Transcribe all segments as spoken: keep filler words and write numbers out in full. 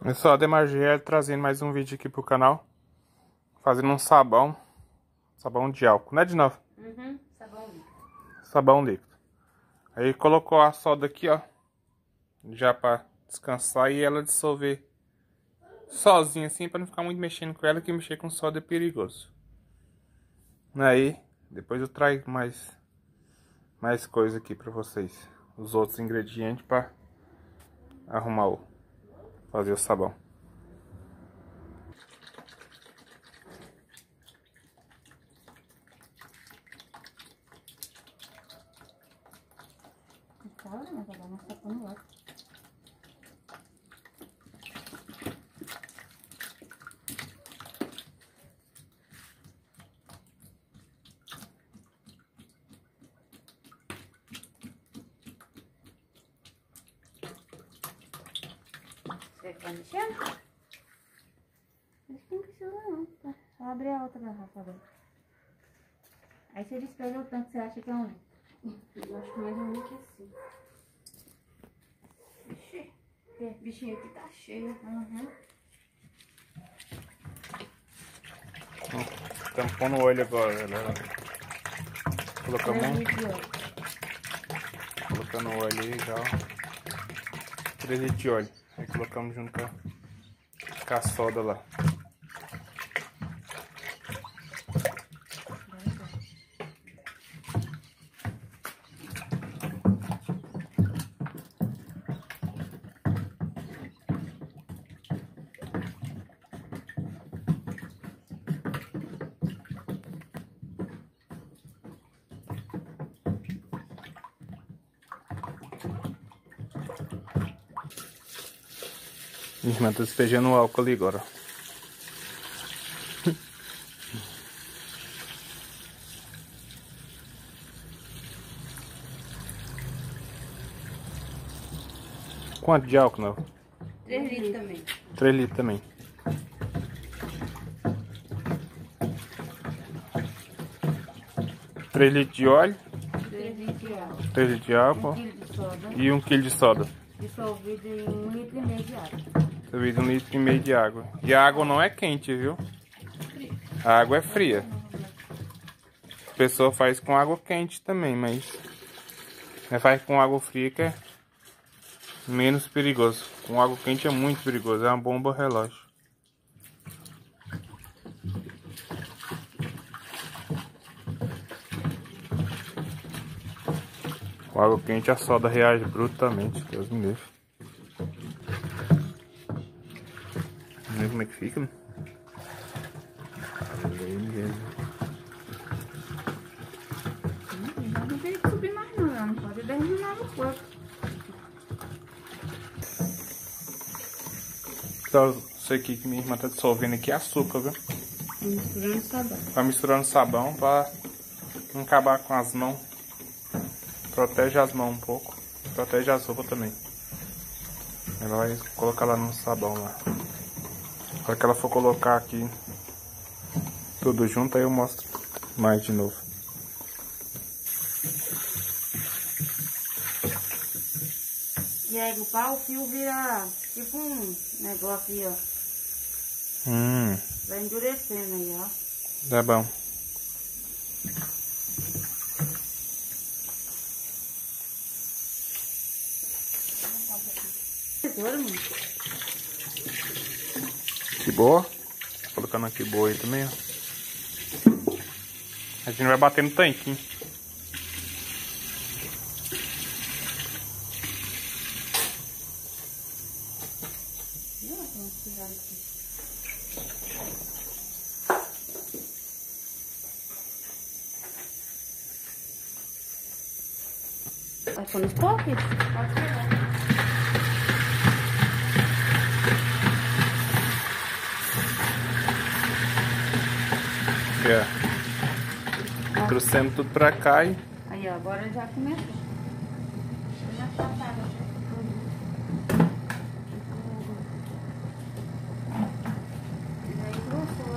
Eu sou Ademar G, trazendo mais um vídeo aqui pro canal. Fazendo um sabão. Sabão de álcool, né de novo? Uhum, sabão líquido. Sabão líquido. Aí colocou a soda aqui, ó. Já pra descansar e ela dissolver sozinha assim, pra não ficar muito mexendo com ela, que mexer com soda é perigoso. Aí, depois eu trago mais, mais coisa aqui pra vocês. Os outros ingredientes pra arrumar o... fazer o sabão. Olha, mas agora nós tá pondo outro. Você vai mexendo? Acho que não precisa não, tá? Só abrir a outra garrafa dela. Aí você despega o tanto que você acha que é um litro. Eu acho mais um litro que assim. Ixi, esse bichinho aqui tá cheio. Uhum. Tampou no olho agora, galera. Colocamos um... Colocando o óleo aí já, ó. três litros de óleo. Aí colocamos junto com a, com a soda lá. Minha irmã tá despejando o álcool ali agora. Quanto de álcool, não? três litros também. três litros também. três litros de óleo. três litros de álcool. três litros de álcool. um quilo de soda. E um quilo de soda. Dissolvido em um litro e meio de água. Dissolvido em um litro e meio de água. E a água não é quente, viu? A água é fria. A pessoa faz com água quente também, mas... faz com água fria que é menos perigoso. Com água quente é muito perigoso. É uma bomba relógio. Com água quente a soda reage brutamente. Deus me livre. Vamos ver como é que fica. Não tem que subir mais não, não pode derramar no corpo. Então, isso aqui que minha irmã tá dissolvendo aqui é açúcar, viu? Misturando sabão. Tá misturando sabão pra não acabar com as mãos. Protege as mãos um pouco. Protege as roupas também. Ela vai colocar lá no sabão lá. Na hora que ela for colocar aqui tudo junto, aí eu mostro mais de novo. E aí o pau, o fio vira tipo um negócio aí, ó. Hum. Vai endurecendo aí, ó. Tá bom. Tesoura, mano. Que boa. Colocando aqui boa aí também, ó. A gente vai bater no tanquinho. Vai pôr nos pockets? Pode pegar. É. Trouxemos tudo pra cá e... Aí, ó, agora já começou. Já tá passada. Aí grossou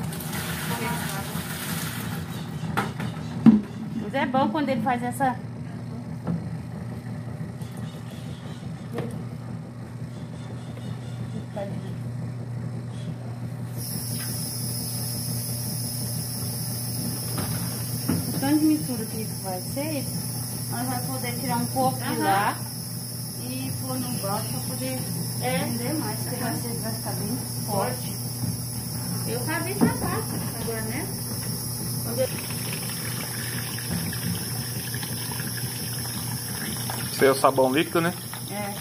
também. Mas é bom quando ele faz essa... Tá tanto de mistura que vai ser, nós vamos poder tirar um pouco de lá e pôr no balde para poder é. vender mais, porque vai, ser, vai ficar bem forte. Eu sabia que tá fácil agora, né? Quando eu... Esse é o sabão líquido, né? É.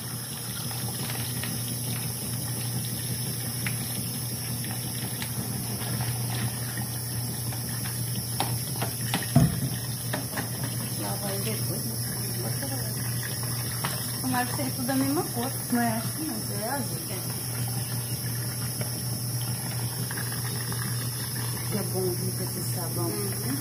Lavar ele depois, né? Tomara que seja tudo da mesma cor. Não é assim, não. É azul. Que é bom vir com esse sabão. Uhum.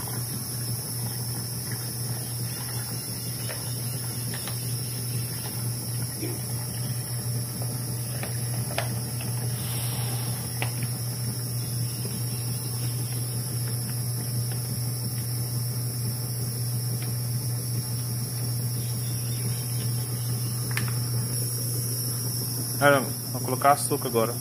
Caramba, vou colocar açúcar agora.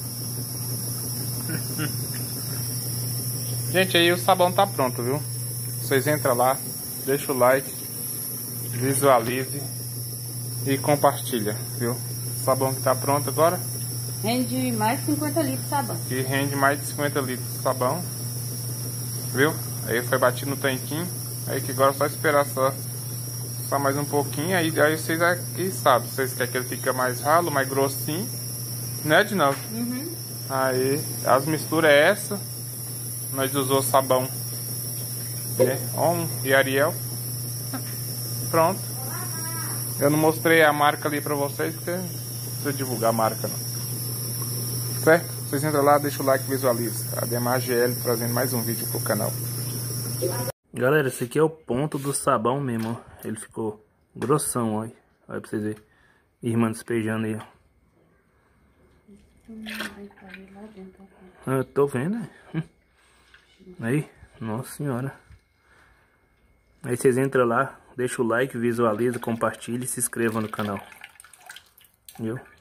Gente, aí o sabão tá pronto, viu? Vocês entram lá, deixa o like, visualize e compartilha, viu? O sabão que tá pronto agora. Rende mais de cinquenta litros de sabão. E rende mais de cinquenta litros de sabão, viu? Aí foi batido no tanquinho. Aí que agora é só esperar só, só mais um pouquinho. Aí, aí vocês aqui sabem, vocês querem que ele fique mais ralo, mais grossinho, né, Edinaldo? Uhum. Aí as misturas é essa. Nós usou sabão, né? On e Ariel. Pronto. Eu não mostrei a marca ali pra vocês, porque não precisa divulgar a marca não. Certo? Vocês entram lá, deixa o like e visualiza. A Ademar G L trazendo mais um vídeo pro canal. Galera, esse aqui é o ponto do sabão mesmo, ó. Ele ficou grossão, ó. Olha pra vocês verem. Irmã despejando aí, ó. Eu tô vendo, né? Aí, nossa senhora. Aí vocês entram lá, deixa o like, visualiza, compartilha e se inscreva no canal. Viu?